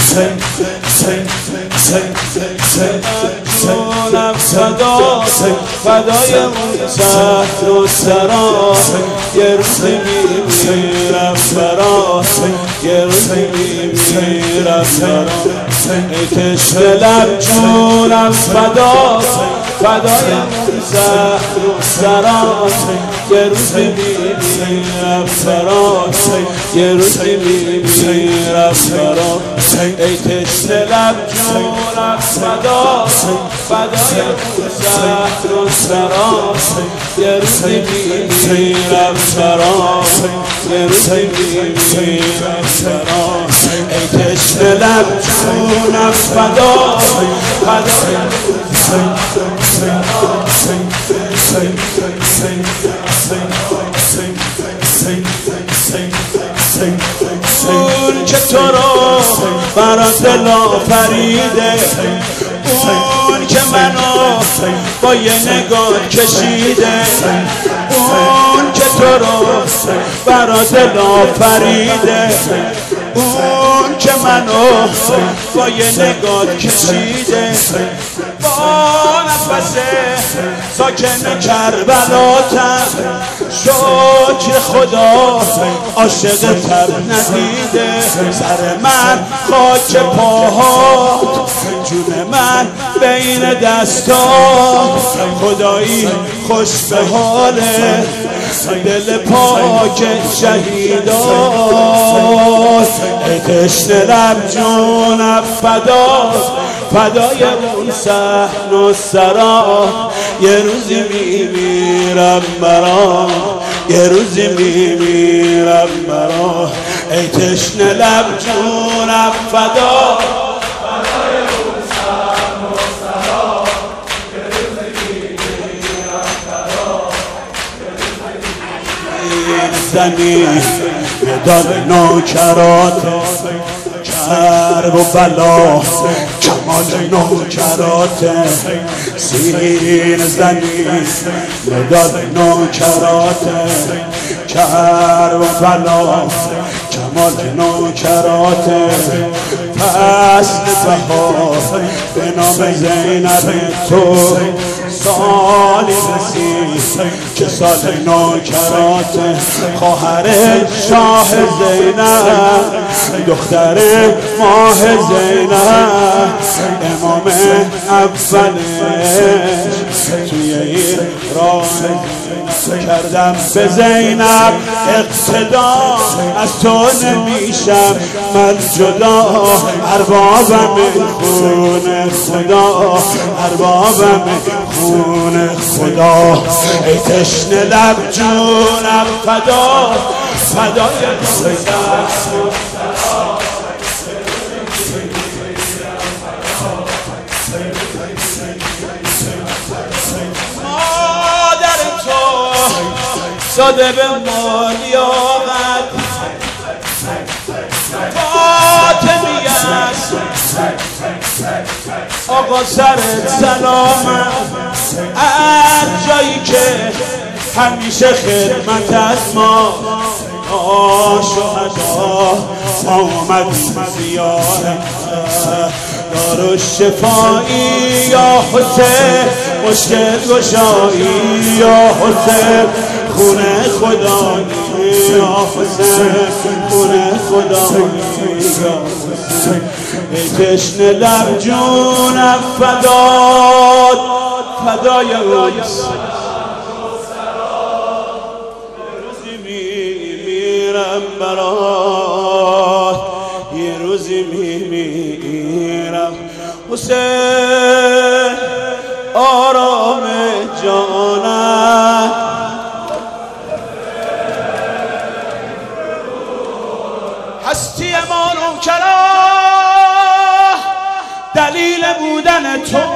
جونم فدا فدای اون زهر و سرا یه روزی میمیرم برا یه روزی میمیرم برا ای تشنه لب جونم فدا فدای اون زهر و سرا یه روزی میمیرم برا یه روزی میمیرم برا ای تشنه لب جونم فدا فدای اون زهر و سرا یه روزی میمیرم برا یه روزی میمیرم برا ای تشنه لب جونم فدا فدای اون که تو رو برا دل آفریده اون که منو با یه نگاه کشیده اون که تو رو برا دل آفریده اون که منو با یه نگاه کشیده با نفس ساکن کربلاتم شکر خدا عاشق تر ندیده سر من خاک پاهات جون من بین دستات خدایی خوش به حاله دل پاک شهیدات ای تشنه لب جونم فدا فدای اون صحن و سرا یه روزی میمیرم برا یه روزی میمیرم برا ای تشنه لب جونم فدا فدای اون صحن و سرا یه روزی میمیرم برا زنی مداد نوکرات کرب و بلا کمال نوکرات سین زنی مداد نوکرات کرب و بلا کمال نوکرات فصل بهار به نام زینب تو سالی رسید که سال نوکرات خواهر شاه زینب دختر ماه زینب امام اولش توی این راه کردم به زینب اقتدا از تو نمیشم من جدا اربابم خون خدا اربابم خون خدا ای تشنه لب جونم فدا فدای مادر تو ساده به مالی آمد فاطمیه است آقا سرت سلامت از جایی که همیشه خدمت از ما شهدا آمدیم زیارت دار شفایی یا حسین مشکل گشایی یا حسین خونه خدایی یا حسین خونه خدایی یا حسین ای تشنه لب جونم فداد فدای اوست برات یه روزی میمیرم حسین آرام جانم هستی ما نوکرا دلیل بودن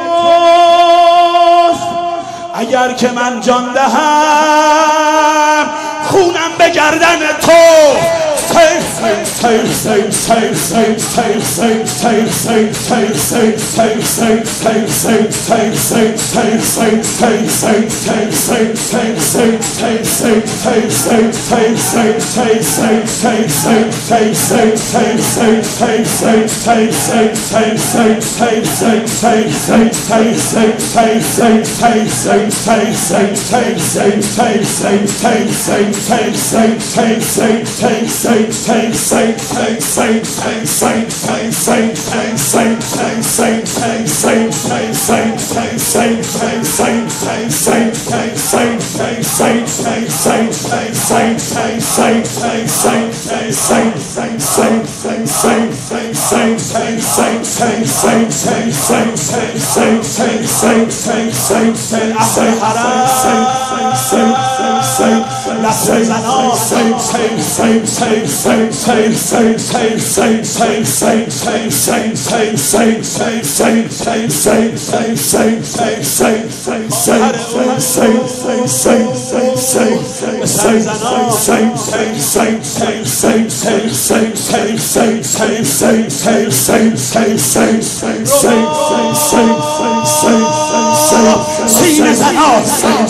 توست اگر که من جان دهم خونم به گردن تو سینه زنان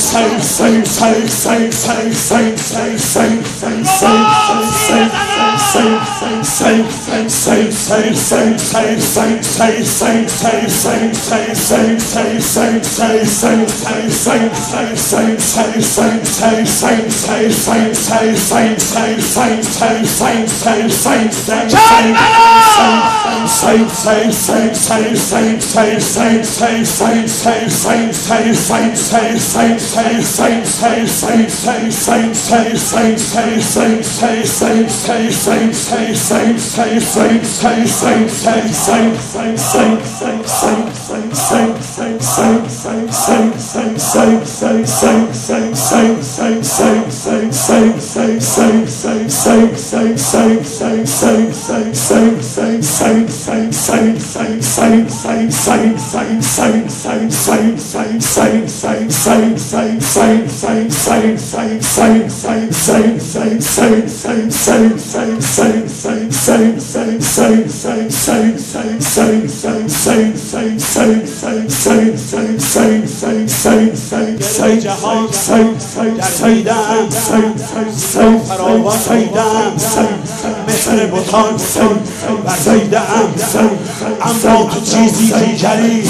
مهر بطان برزیدم اما تو چیزی دیگری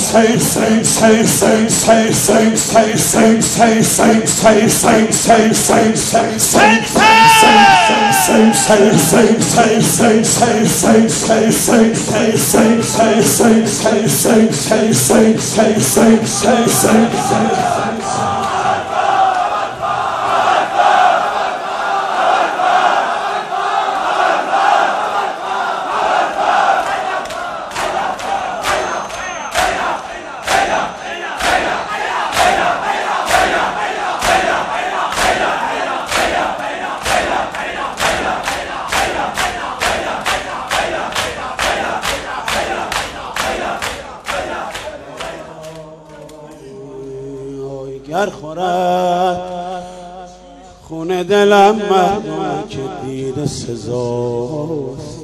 گر خورد خون دلم مردم که دید سزاست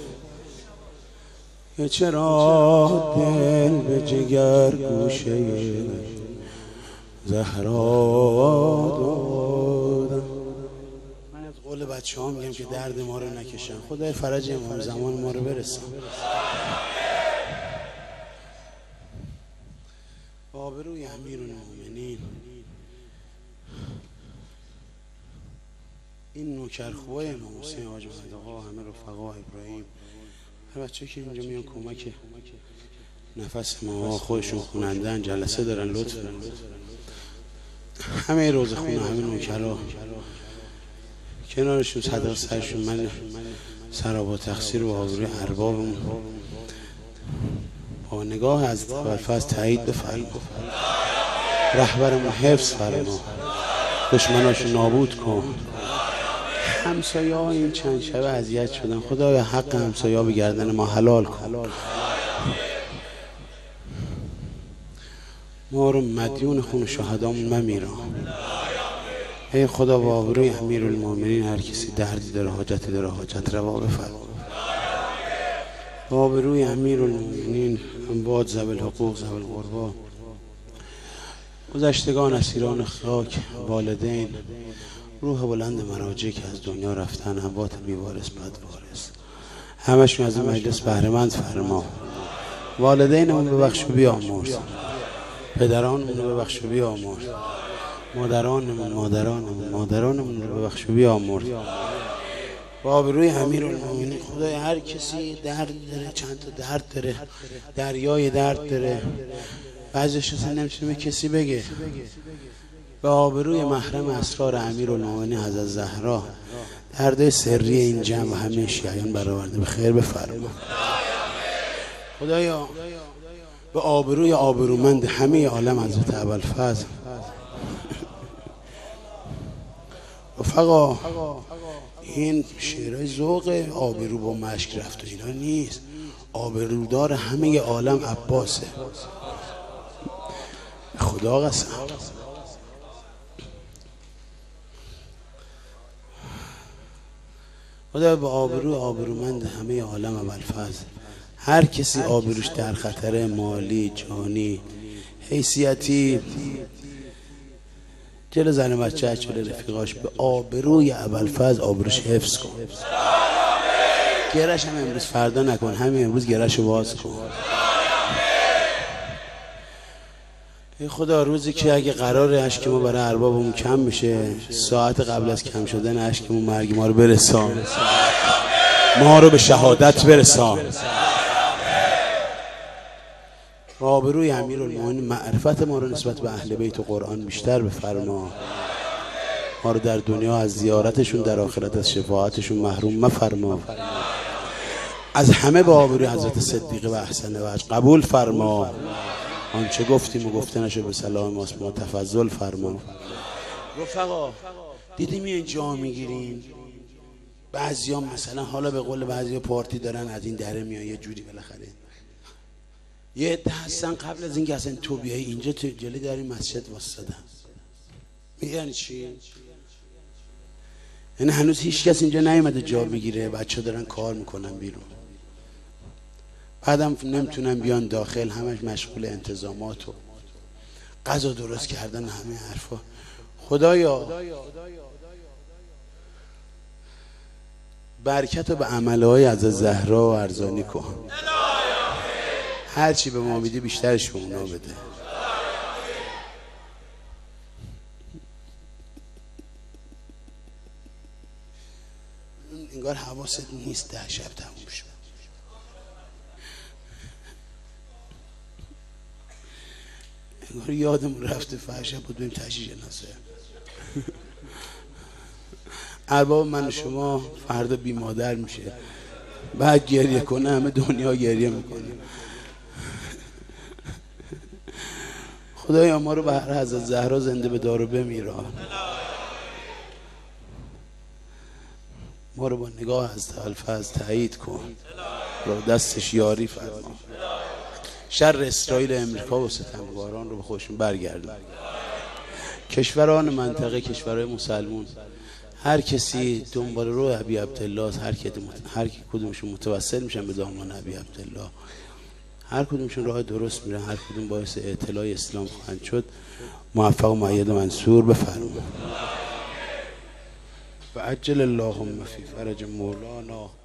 که چرا دل به جگر گوشه زهرا دادم. من از قول بچه ها میگم که درد ما رو نکشن. خدای فرج امام زمان ما رو برسن. آبروی امیرالمومنین این نوکرخواه امام حسین حاج محمد آقا، همه رفقا ابراهیم، هر بچه که اینجا میان کمک نفس ما، خودشون خونندن، جلسه دارن، لطف دارن، همه روز خونه، همه نوکرها کنارشون صدر سرشون، من سرابا تقصیر و آبروی اربابمون با نگاه از برفض تایید بفرما، رهبرمون حفظ فرما، دشمناشو نابود کن. همسایه ها این چند شبه اذیت شدن، خدایا حق همسایه ها به گردن ما حلال کن. ما رو مدیون خون شهدامون ممیران، ای خدا با آبروی امیرالمومنین هر کسی دردی داره حاجتی داره حاجت روا بفرما. با آبروی امیرالمومنین اموات ذوی الحقوق ذوی القربا، گذشتگان اسیران خاک، والدین، روح بلند مراجع که از دنیا رفتن، اموات بیوارث بدوارث، همشون از این مجلس بهره مند فرما. والدینمون ببخش و بیامرز، پدرانمون رو ببخش و بیامرز، مادرانمون رو ببخش و بیامرز. با آبروی امیرالمومنین خدای هر کسی درد داره، چند تا درد داره، دریای درد داره، بعضیش اصلا نمیتونه کسی بگه. به آبروی محرم اسرار امیرالمومنین حضرت زهرا درد سری این جمع و همه شیعیان برآورده به خیر بفرما. خدایا به آبروی آبرومند همه عالم حضرت ابوالفضل، رفقا این شعرهای ذوق آبرو با مشک رفت و اینا نیست، آبرودار همه عالم عباسه، خدا قسم. خدا به آبرو آبرومند همه عالم ابوالفضل، هر کسی آبروش در خطر، مالی، جانی، حیثیتی، جلو زن بچه جلو رفیقاش، به آبروی ابوالفضل آبروش حفظ کن. گرش هم امروز فردا نکن، همین امروز گرش رو باز کن. ای خدا روزی که اگه قرار اشک ما برای اربابمون کم میشه، ساعت قبل از کم شدن اشکمون مرگ ما رو برسان، ما رو به شهادت برسان. با آبروی امیرالمومنین معرفت ما رو نسبت به اهل بیت و قرآن بیشتر بفرما. ما رو در دنیا از زیارتشون، در آخرت از شفاعتشون محروم مفرما. از همه با آبروی حضرت صدیقه و احسن وجه قبول فرما. آنچه گفتیم و گفتنشو به سلام ماست، ما تفضل فرما. رفقا دیدیم این جا میگیرین، بعضی ها مثلا حالا به قول بعضی ها پارتی دارن از این دره میان یه جوری بالاخره، یه عده هستن قبل از اینکه اصلا تو بیای اینجا تو جلوی در این مسجد واسطادن. میگن چی؟ یعنی هنوز هیچ کس اینجا نیومده جا بگیره، بچه دارن کار میکنن بیرون، بعدم نمیتونن بیان داخل، همش مشغول انتظامات و غذا درست کردن همه حرفا. خدایا برکت رو به عملهای از زهرا و ارزانی کن، هرچی به ما میده بیشترش به اونا بده. انگار حواست نیست 10 شب تموم شد. انگار یادمون رفته فرشب بود بریم تشییع جنازه. ارباب من و شما فردا بی مادر میشه، بعد گریه کنه همه دنیا گریه میکنه. خدایا ما رو به حضرت زهرا زنده به دار و بمیران، ما رو با نگاه از ابوالفضل تایید کن، با دستش یاری فرما. شر اسرائیل امریکا و ستمگاران رو به خودشون برگردون. کشوران منطقه، کشورهای مسلمون، هر کسی دنبال رو ابی عبدالله، هر کدومشون متوسل میشن به دامان ابی عبدالله، هر کدومشون راه درست میرن، هر کدوم باعث اطلاع اسلام خواهند شد، موفق و مؤید و منصور بفرما. و عجل اللهم فی فرج مولانا